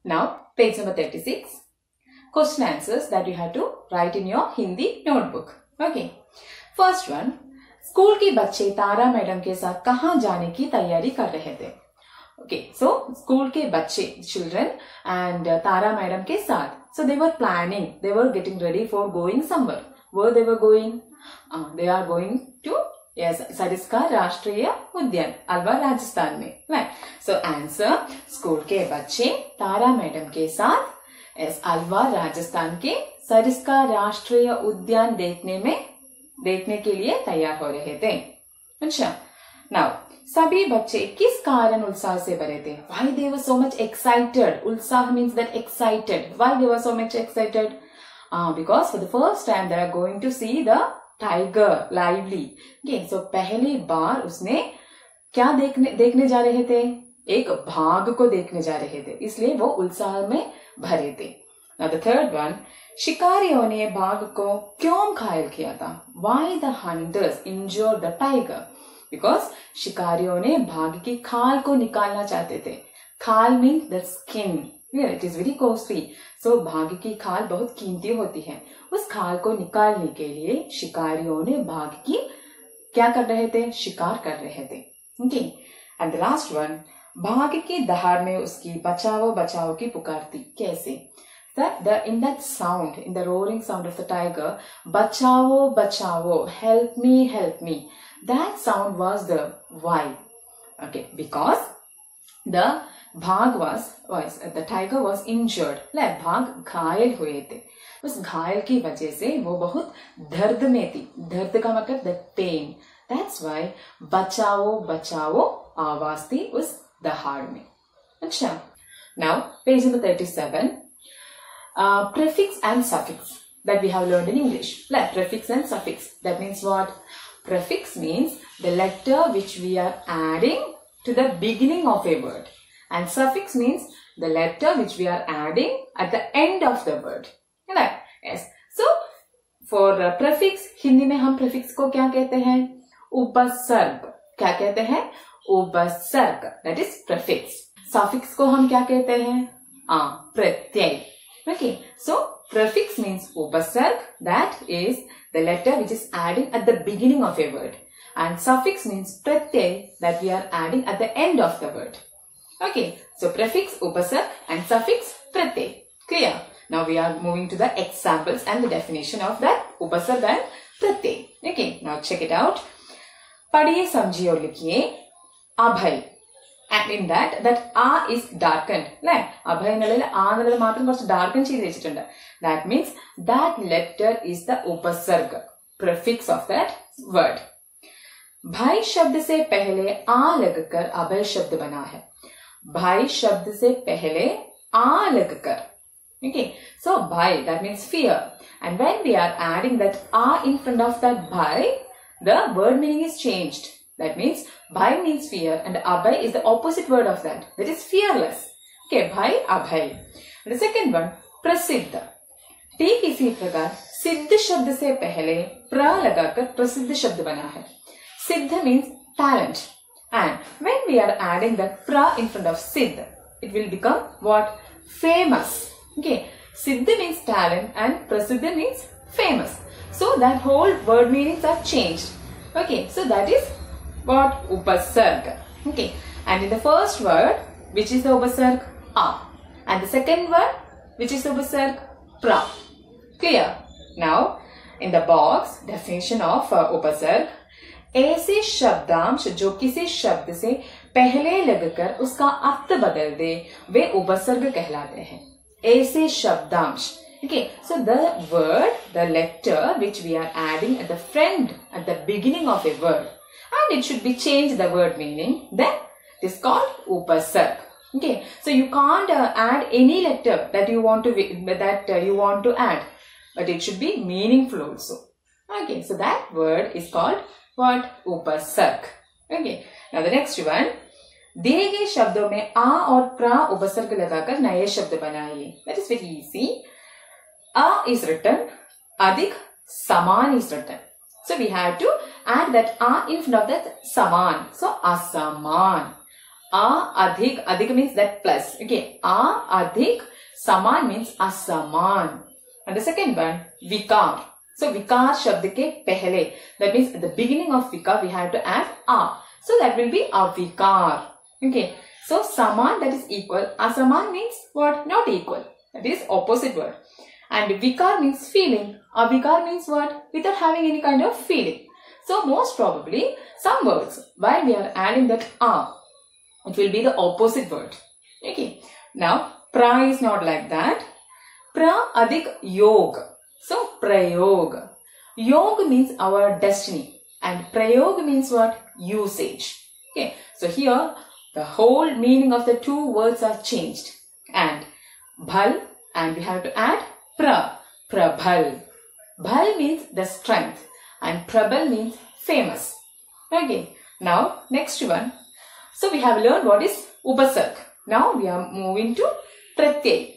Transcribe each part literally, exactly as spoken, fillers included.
Now, page number thirty-six. Question answers that you have to write in your Hindi notebook. Okay. First one. School के बच्चे तारा madam के साथ कहाँ जाने की तैयारी कर रहे थे? Okay. So, स्कूल के बच्चे, children and uh, तारा मैडम के साथ. So, they were planning. They were getting ready for going somewhere. Where they were going? Uh, they are going to yes, Sariska राष्ट्रीय उद्यान अलवर राजस्थान में. Right. So answer स्कूल के बच्चे तारा मैडम के साथ yes, अलवर राजस्थान के सरिस्का राष्ट्रीय उद्यान देखने में देखने के लिए तैयार हो रहे थे. अच्छा. Now सभी बच्चे किस कारण उत्साह से भरे थे? Why they were so much excited? उत्साह means that excited. Why they were so much excited? Uh, because for the first time they are going to see the tiger lively. okay, so पहली बार उसने क्या देखने देखने जा रहे थे? एक बाघ को देखने जा रहे थे, इसलिए वो उत्साह में भरे थे. Now the third one, शिकारियों ने बाघ को क्यों घायल किया था? Why the hunters injured the tiger? Because शिकारियों ने बाघ की खाल को निकालना चाहते थे. खाल means the skin. Yeah, it is very costly. So बाघ की खाल बहुत कीमती होती है. उस खाल को निकालने के लिए शिकारियों ने बाघ की क्या कर रहे थे? शिकार कर रहे थे. Okay. And the last one, बाघ की दहाड़ में उसकी बचाओ बचाओ की पुकार थी. कैसे? That the in that sound, in the roaring sound of the tiger, बचाओ बचाओ, help me, help me. That sound was the why. Okay, because the बाघ was, was the tiger was injured. like बाघ घायल हुए थे. उस घायल की वजह से वो बहुत दर्द में थी. दर्द का मतलब the pain. That's why बचाओ बचाओ आवाज थी उस दहाड़ में. अच्छा. Now page number thirty-seven. Uh, prefix and suffix that we have learned in English. like prefix and suffix. That means what? Prefix means the letter which we are adding to the beginning of a word. And suffix means the letter which we are adding at the end of the word. Right? Yes. So, for uh, prefix, Hindi में हम prefix को क्या कहते हैं? उपसर्ग. क्या कहते हैं? उपसर्ग. That is prefix. Suffix को हम क्या कहते हैं? आ, प्रत्यय. Okay. So, prefix means उपसर्ग. That is the letter which is adding at the beginning of a word. And suffix means pratyay that we are adding at the end of the word. Okay, so prefix upasarg and suffix pratyay. Clear? Now we are moving to the examples and the definition of that upasarg and pratyay. Okay, now check it out. Padiye samjhiye aur likhiye abhay. And in that, that a is darkened. Like abhay nalala a nalala matram korchu darken cheyid vechittundu. That means that letter is the upasarg, prefix of that word. भाई शब्द से पहले आ लगकर अभय शब्द बना है. भाई शब्द से पहले आ लगकर. Okay, so bhai, that means fear. And when we are adding that a in front of that bhai, the word meaning is changed. That means bhai means fear and abhay is the opposite word of that. That is fearless. Okay, bhai, abhay. And the second one, prasiddha. ठीक इसी प्रकार सिद्ध शब्द से पहले प्र लगाकर प्रसिद्ध शब्द बना है. Siddha means talent. And when we are adding the pra in front of siddha, it will become what? Famous. Okay. Siddha means talent and prasiddha means famous. So that whole word meanings are changed. Okay. So that is what? Upasarga. Okay. And in the first word, which is the upasarg? A. And the second word, which is the upasarg? Pra. Clear? Now, in the box, definition of uh, upasarg. ऐसे शब्दांश जो किसी शब्द से पहले लगकर उसका अर्थ बदल दे वे उपसर्ग कहलाते हैं. ऐसे शब्दांश. Okay, so the word, the letter which we are adding at the front, at the beginning of a word, and it should be changed the word meaning, then it is called upasarg. Okay, so you can't uh, add any letter that you want to that uh, you want to add, but it should be meaningful also. Okay, so that word is called what? Upasarg. Okay. Now the next one. दिए गए शब्दों में आ और प्रा उपसर्ग लगाकर नए शब्द बनाइए. That is very easy. A is written. Adhik saman is written. So we have to add that a in front of that saman. So asaman. A adhik, adhik means that plus. Okay, A adhik saman means asaman. And the second one, vikar. So vikar shabd ke pehle. That means at the beginning of vikar we have to add a. So that will be avikar. Okay. So saman, that is equal. Asaman means what? Not equal. That is opposite word. And vikar means feeling. Avikar means what? Without having any kind of feeling. So most probably some words, while we are adding that a, it will be the opposite word. Okay. Now pra is not like that. Pra adhik yog. So prayog. Yog means our destiny. And prayog means what? Usage. Okay. So here the whole meaning of the two words are changed. And bhal, and we have to add pra. Prabhal. Bhal means the strength. And prabhal means famous. Okay. Now next one. So we have learned what is upasarg. Now we are moving to pratyay.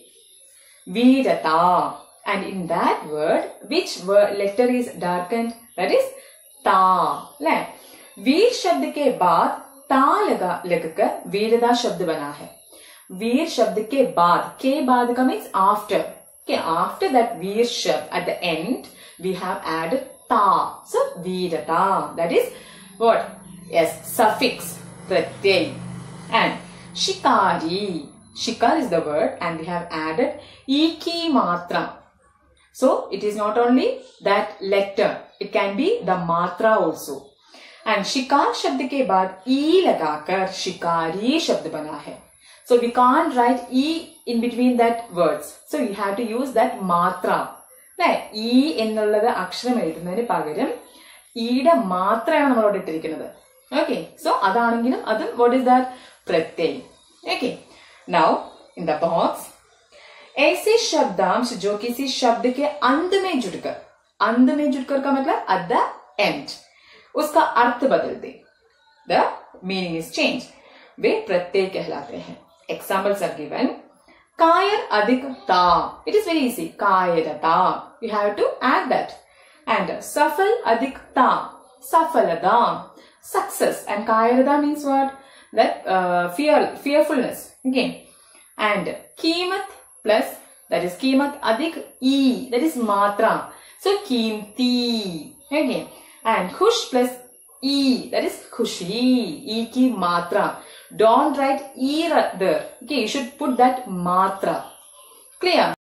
Virata. And in that word, which word letter is darkened? That is ta. Veer शब्द के बाद ता लगा लगकर वीरता शब्द बना है. वीर शब्द के बाद, के बाद का means after. Okay, after that veer शब्द at the end we have added ta. So virata. That is what? Yes, suffix pratyay. And shikari. Shikar is the word and we have added iki matra. So it is not only that letter, it can be the matra also. And shikar शब्द के बाद ई लगाकर शिकारी शब्द बना है. So we can't write e in between that words. So we have to use that matra. E എന്നുള്ളത് അക്ഷരം എഴുതുന്നതിന് പകരം ഈയുടെ മാത്രയാണ് നമ്മളോട് ഇട്ടിരിക്കുന്നത്. Okay. So അതാണെങ്കിലും അതും what is that? Pratyay. Okay. Now in the box, ऐसे शब्दांश जो किसी शब्द के अंत में जुड़कर, अंत में जुड़कर का मतलब at the end, उसका अर्थ बदल दे. The meaning is changed. वे प्रत्यय कहलाते हैं. Examples are given. Kayar adhik ta. It is very easy. Kayarata. You have to add that. And safal adhik ta. Safalada. Success. And kayarada means what? That uh, fear, fearfulness. Okay. And kimat plus, that is kimat adhik e. That is matra. So kimti. Okay. And khush plus e, that is khushi, e ki matra. Don't write e there. Okay, you should put that matra. Clear?